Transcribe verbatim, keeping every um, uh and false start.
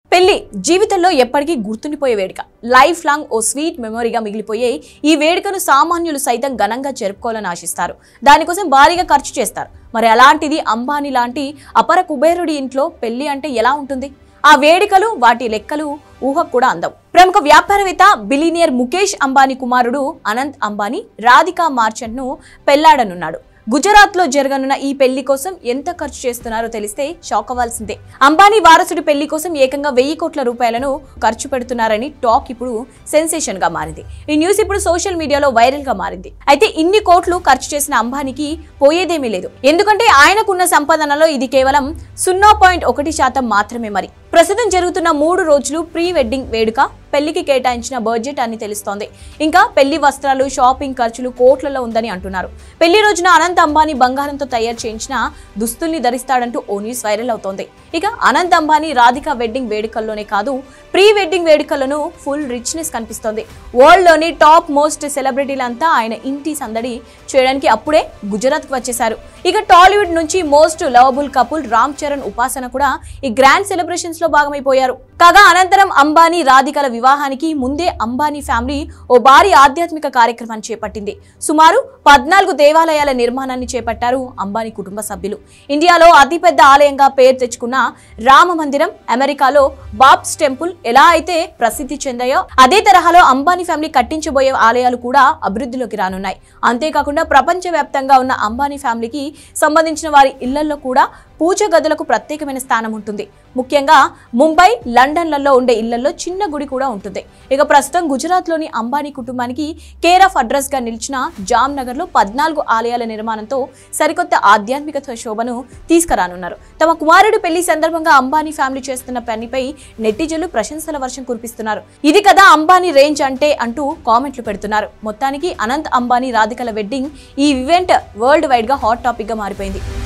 పెళ్లి జీవితంలో ఎప్పటికీ గుర్తుండిపోయే వేడుక. లైఫ్ లాంగ్ ఓ స్వీట్ మెమొరీగా మిగిలిపోయే ఈ వేడుకను సామాన్యులు సైతం ఘనంగా జరుపుకోవాలని ఆశిస్తారు. దానికోసం భారీగా ఖర్చు చేస్తారు. మరి అలాంటిది అంబానీ లాంటి అపర కుబేరుడి ఇంట్లో పెళ్లి అంటే ఎలా ఉంటుంది? ఆ వేడుకలు, వాటి లెక్కలు ఊహకు కూడా అందవు. ప్రముఖ వ్యాపారవేత్త బిలినియర్ ముఖేష్ అంబానీ కుమారుడు అనంత్ అంబానీ రాధికా మార్చెంట్ ను పెళ్లాడనున్నాడు. గుజరాత్ లో జరగనున్న ఈ పెళ్లి కోసం ఎంత ఖర్చు చేస్తున్నారో తెలిస్తే షాక్ అవ్వాల్సిందే. అంబానీ వారసుడి పెళ్లి కోసం ఏకంగా వెయ్యి కోట్ల రూపాయలను ఖర్చు పెడుతున్నారని టాక్ ఇప్పుడు సెన్సేషన్ గా మారింది. ఈ న్యూస్ ఇప్పుడు సోషల్ మీడియాలో వైరల్ గా మారింది. అయితే ఇన్ని కోట్లు ఖర్చు చేసిన అంబానీకి పోయేదేమీ లేదు. ఎందుకంటే ఆయనకున్న సంపాదనలో ఇది కేవలం సున్నా పాయింట్ ఒకటి శాతం మాత్రమే. మరి ప్రస్తుతం జరుగుతున్న మూడు రోజులు ప్రీ వెడ్డింగ్ వేడుక పెళ్లికి కేటాయించిన బడ్జెట్ అని తెలుస్తోంది. ఇంకా పెళ్లి వస్త్రాలు, షాపింగ్ ఖర్చులు కోట్లలో ఉందని అంటున్నారు. పెళ్లి రోజున అనంత్ అంబానీ బంగారంతో తయారు చేయించిన దుస్తుల్ని ధరిస్తాడంటూ ఓ న్యూస్ వైరల్ అవుతోంది. ఇక అనంత్ అంబానీ రాధికా వెడ్డింగ్ వేడుకల్లోనే కాదు, ప్రీ వెడ్డింగ్ వేడుకల్లోనూ ఫుల్ రిచ్నెస్ కనిపిస్తోంది. వరల్డ్ లోని టాప్ మోస్ట్ సెలబ్రిటీలంతా ఆయన ఇంటి సందడి చేయడానికి అప్పుడే గుజరాత్ కు వచ్చేశారు. ఇక టాలీవుడ్ నుంచి most lovable couple Ram Charan, Upasana కూడా ఈ గ్రాండ్ సెలబ్రేషన్స్ లో భాగమైపోయారు. కాగా అనంతరం అంబానీ రాధికల వివాహానికి ముందే అంబానీ ఫ్యామిలీ ఓ భారీ ఆధ్యాత్మిక కార్యక్రమాన్ని చేపట్టింది. సుమారు పద్నాలుగు దేవాలయాల నిర్మాణాన్ని చేపట్టారు అంబానీ కుటుంబ సభ్యులు. ఇండియాలో అతిపెద్ద ఆలయంగా పేరు తెచ్చుకున్న రామ మందిరం, అమెరికాలో బాబ్స్ టెంపుల్ ఎలా అయితే ప్రసిద్ధి చెందాయో అదే తరహాలో అంబానీ ఫ్యామిలీ కట్టించబోయే ఆలయాలు కూడా అభివృద్ధిలోకి రానున్నాయి. అంతేకాకుండా ప్రపంచ వ్యాప్తంగా ఉన్న అంబానీ ఫ్యామిలీకి సంబంధించిన వారి ఇళ్లలో కూడా పూజ గదులకు ప్రత్యేకమైన స్థానం ఉంటుంది. ముఖ్యంగా ముంబై, లండన్లలో ఉండే ఇళ్లలో చిన్న గుడి కూడా ఉంటుంది. ఇక ప్రస్తుతం గుజరాత్ లోని అంబానీ కుటుంబానికి కేర్ ఆఫ్ అడ్రస్ గా నిలిచిన జామ్ నగర్ లో పద్నాలుగు ఆలయాల నిర్మాణంతో సరికొత్త ఆధ్యాత్మిక శోభను తీసుకురానున్నారు. తమ కుమారుడు పెళ్లి సందర్భంగా అంబానీ ఫ్యామిలీ చేస్తున్న పనిపై నెటిజన్లు ప్రశంసల వర్షం కురిపిస్తున్నారు. ఇది కదా అంబానీ రేంజ్ అంటే అంటూ కామెంట్లు పెడుతున్నారు. మొత్తానికి అనంత్ అంబానీ రాధికల వెడ్డింగ్ ఈ ఈవెంట్ వరల్డ్ వైడ్ గా హాట్ టాపిక్ గా మారిపోయింది.